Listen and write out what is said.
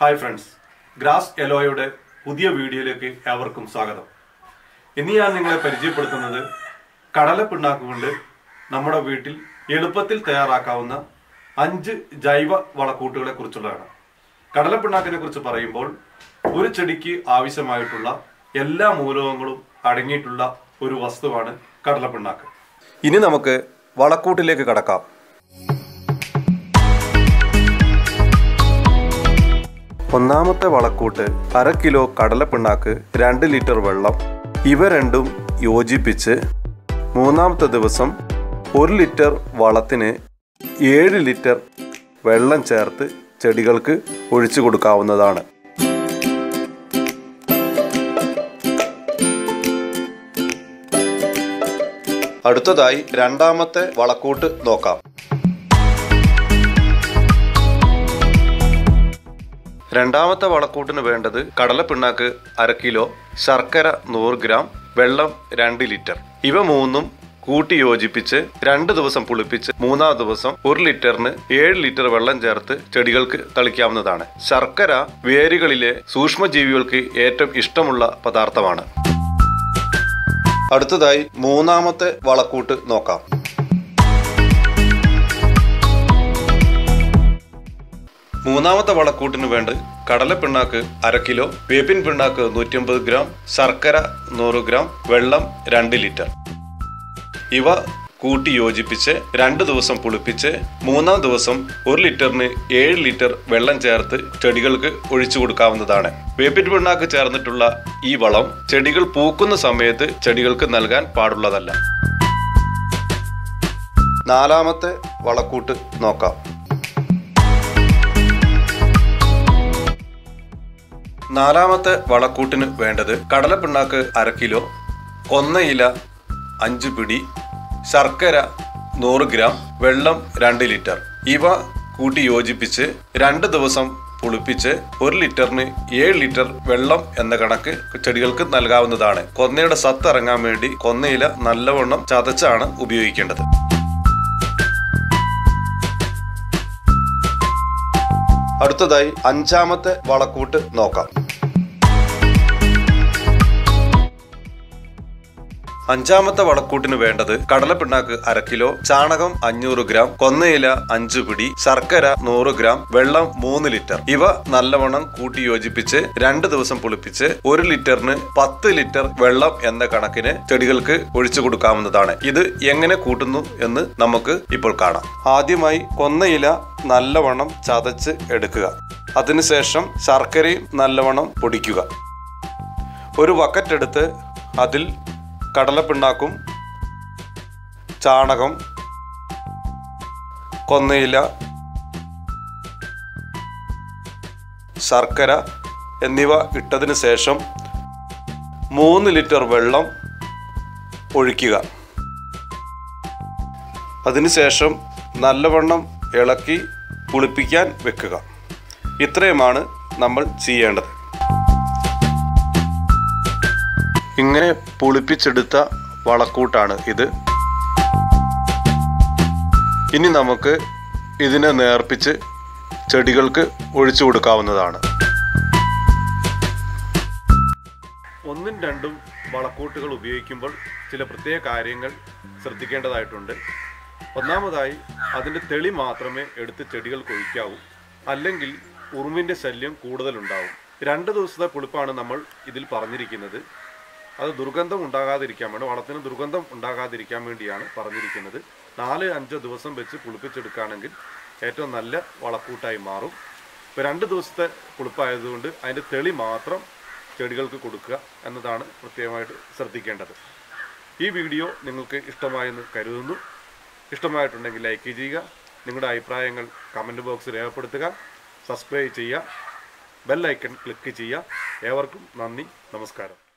Hi friends, grass എലോയുടെ പുതിയ വീഡിയോയിലേക്ക് ഏവർക്കും സ്വാഗതം. ഇന്ന് ഞാൻ നിങ്ങളെ പരിചയപ്പെടുത്തുന്നത് കടലപ്പിണ്ണാക്ക് കൊണ്ട് നമ്മുടെ വീട്ടിൽ എളുപ്പത്തിൽ തയ്യാറാക്കാവുന്ന 5 ജൈവ വളക്കൂട്ടുകളെ കുറിച്ചുള്ളതാണ്. കടലപ്പിണ്ണാക്കിനെ കുറിച്ച് പറയുമ്പോൾ ഒരു ചെടിക്ക് ആവശ്യമായിട്ടുള്ള എല്ലാ മൂലകങ്ങളും അടങ്ങിയിട്ടുള്ള ഒരു വസ്തുവാണ് കടലപ്പിണ്ണാക്ക്. ഇനി നമുക്ക് വളക്കൂട്ടിലേക്ക് കടക്കാം. ഒന്നാമത്തെ വളക്കൂട്ട് 1/2 കിലോ കടലപ്പിണ്ണാക്ക്, 2 ലിറ്റർ വെള്ളം. ഇവ രണ്ടും യോജിപ്പിച്ച് മൂന്നാമത്തെ ദിവസം 1 ലിറ്റർ വളത്തിന് 7 ലിറ്റർ വെള്ളം ചേർത്ത് ചെടികൾക്ക് ഒഴിച്ചു കൊടുക്കാവുന്നതാണ്. അടുത്തതായി രണ്ടാമത്തെ വളക്കൂട്ട് നോക്കാം. രണ്ടാമത്തെ വളക്കൂട്ടിന് വേണ്ടത് കടലപ്പിണ്ണാക്ക് 1/2 കിലോ, ശർക്കര 100 ഗ്രാം, വെള്ളം 2 ലിറ്റർ. ഇവ മൂന്നും കൂട്ടി യോജിപ്പിച്ച് 2 ദിവസം പുളിപ്പിച്ച് മൂന്നാം ദിവസം 1 ലിറ്ററിന് 7 ലിറ്റർ വെള്ളം ചേർത്ത് ചെടികൾക്ക് തളിക്കാവുന്നതാണ്. ശർക്കര വേരുകളിലെ സൂക്ഷ്മജീവികൾക്ക് ഏറ്റവും ഇഷ്ടമുള്ള പദാർത്ഥമാണ്. അടുത്തതായി മൂന്നാമത്തെ വളക്കൂട്ട് നോക്കാം. മൂന്നാമത്തെ വളക്കൂട്ടിന് വേണ്ട കടലപ്പിണ്ണാക്ക് 1/2 കിലോ, വേപ്പിൻ പിണ്ണാക്ക് 150 ഗ്രാം, ശർക്കര 100 ഗ്രാം, വെള്ളം 2 ലിറ്റർ. ഇവ കൂട്ടി യോജിപ്പിച്ച് 2 ദിവസം പുളിപ്പിച്ച് മൂന്നാം ദിവസം 1 ലിറ്ററിന് 7 ലിറ്റർ വെള്ളം ചേർത്ത് ചെടികൾക്ക് ഒഴിച്ചു കൊടുക്കാവുന്നതാണ്. വേപ്പിൻ പിണ്ണാക്ക് ചേർന്നിട്ടുള്ള ഈ വളം ചെടികൾ പൂക്കുന്ന സമയത്ത് ചെടികൾക്ക് നൽകാൻ പാടുള്ളതല്ല. നാലാമത്തെ വളക്കൂട്ട് നോക്കാം. നാലാമത്തെ വളക്കൂട്ടിന് വേണ്ടത് കടലപ്പിണ്ണാക്ക് 1/2 കിലോ, കൊന്നയില 5 പിടി, ശർക്കര 100 ഗ്രാം, വെള്ളം 2 ലിറ്റർ. ഇവ കൂട്ടി യോജിപ്പിച്ച് 2 ദിവസം പുളിപ്പിച്ച് 1 ലിറ്ററിന് 7 ലിറ്റർ വെള്ളം എന്ന കണക്ക് ചെടികൾക്ക് നൽകാവുന്നതാണ്. കൊന്നയുടെ സത്ത് ഇറങ്ങാൻ വേണ്ടി കൊന്നയില നല്ലവണ്ണം ചതച്ചാണ് ഉപയോഗിക്കേണ്ടത്. അടുത്തതായി 5-ാമത്തെ വളക്കൂട്ട് നോക്കാം. 5-ാമത്തെ വളക്കൂട്ടിന് വേണ്ടത് കടലപ്പിണ്ണാക്ക് 1/2 കിലോ, ചാണകം 500 ഗ്രാം, കൊന്നയില 5 പിടി, ശർക്കര 100 ഗ്രാം, വെള്ളം 3 ലിറ്റർ. ഇവ നല്ലവണ്ണം കൂട്ടി യോജിപ്പിച്ച് 2 ദിവസം പുളിപ്പിച്ച് 1 ലിറ്ററിന് 10 ലിറ്റർ വെള്ളം എന്ന കണക്കിന് ചെടികൾക്ക് ഒഴിച്ചു കൊടുക്കാവുന്നതാണ്. ഇത് എങ്ങനെ കൂട്ടുന്നു എന്ന് നമുക്ക് ഇപ്പോൾ കാണാം. ആദ്യമായി കൊന്നയില നല്ലവണ്ണം ചതച്ച് എടുക്കുക. അതിനുശേഷം ശർക്കരയും നല്ലവണ്ണം പൊടിക്കുക. ഒരു ബക്കറ്റ് എടുത്ത് അതിൽ കടലപ്പിണ്ണാക്കും, ചാണകം, കൊന്നയില, ശർക്കര എന്നിവ ഇട്ടതിന് ശേഷം 3 ലിറ്റർ വെള്ളം ഒഴിക്കുക. അതിനുശേഷം നല്ലവണ്ണം ഇളക്കി പുളിപ്പിക്കാൻ വെക്കുക. ഇത്രയുമാണ് നമ്മൾ ചെയ്യേണ്ടത്. ഇങ്ങനെ പുളിപ്പിച്ചെടുത്ത വളക്കൂട്ടാണ് ഇത്. ഇനി നമുക്ക് ഇതിനെ നേർപ്പിച്ച് ചെടികൾക്ക് ഒഴിച്ചു കൊടുക്കാവുന്നതാണ്. 1ഉം 2ഉം വളക്കൂട്ടുകൾ ഉപയോഗിക്കുമ്പോൾ ചില പ്രത്യേക കാര്യങ്ങൾ ശ്രദ്ധിക്കേണ്ടതായിട്ടുണ്ട്. ഒന്നാമതായി അതിൻ്റെ തെളി മാത്രമേ എടുത്ത് ചെടികൾക്ക് ഒഴിക്കാവൂ, അല്ലെങ്കിൽ ഉറുമ്പിൻ്റെ ശല്യം കൂടുതലുണ്ടാവും. 2 ദിവസത്തെ പുളിപ്പാണ് നമ്മൾ ഇതിൽ പറഞ്ഞിരിക്കുന്നത്. അത് ദുർഗന്ധം ഉണ്ടാകാതിരിക്കാൻ വേണ്ടി, വളത്തിന് ദുർഗന്ധം ഉണ്ടാകാതിരിക്കാൻ വേണ്ടിയാണ് പറഞ്ഞിരിക്കുന്നത്. 4-5 ദിവസം വെച്ച് പുളിപ്പിച്ചെടുക്കുകയാണെങ്കിൽ ഏറ്റവും നല്ല വളക്കൂട്ടായി മാറും. ഇപ്പോൾ 2 ദിവസത്തെ പുളിപ്പായതുകൊണ്ട് അതിൻ്റെ തെളി മാത്രം ചെടികൾക്ക് കൊടുക്കുക എന്നതാണ് പ്രത്യേകമായിട്ട് ശ്രദ്ധിക്കേണ്ടത്. ഈ വീഡിയോ നിങ്ങൾക്ക് ഇഷ്ടമായെന്ന് കരുതുന്നു. ഇഷ്ടമായിട്ടുണ്ടെങ്കിൽ ലൈക്ക് ചെയ്യുക, നിങ്ങളുടെ അഭിപ്രായങ്ങൾ കമൻറ്റ് ബോക്സിൽ രേഖപ്പെടുത്തുക, സബ്സ്ക്രൈബ് ചെയ്യുക, ബെൽ ഐക്കൺ ക്ലിക്ക് ചെയ്യുക. ഏവർക്കും നന്ദി, നമസ്കാരം.